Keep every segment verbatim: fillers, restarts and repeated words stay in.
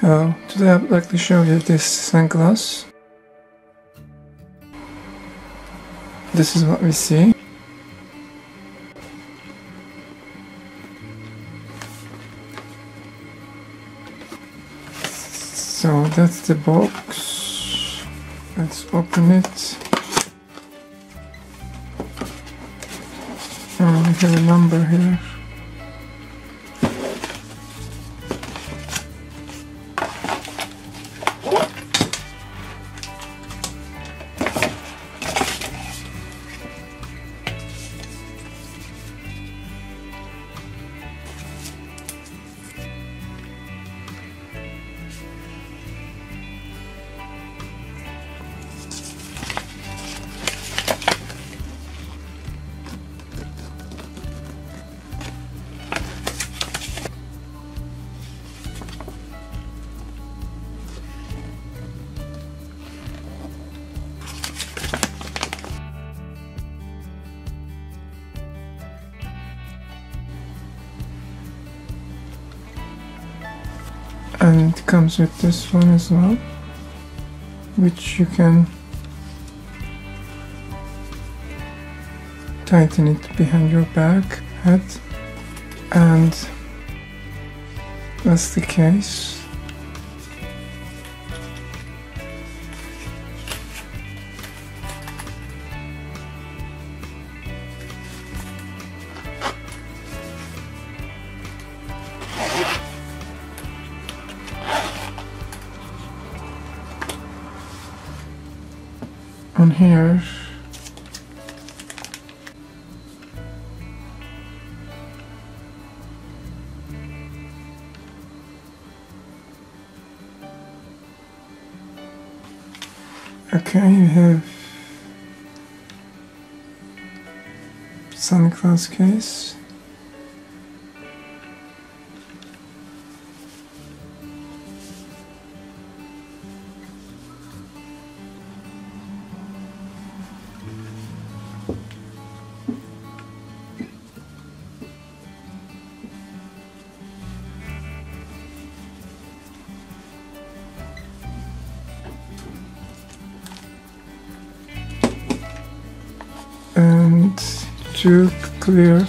Hello, today I would like to show you this sunglass. This is what we see. So that's the box. Let's open it. Oh, we have a number here. And it comes with this one as well, which you can tighten it behind your back head, and that's the case. On here, okay, you have sunglass case. And two clear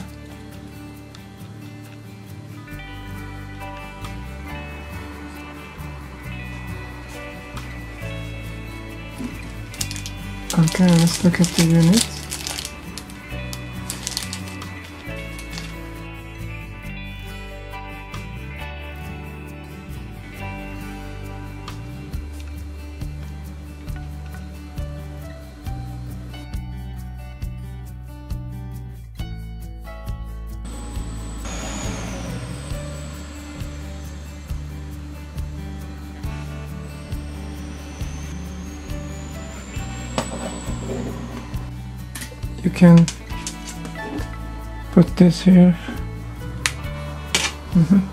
okay, let's look at the unit. You can put this here. Mm-hmm.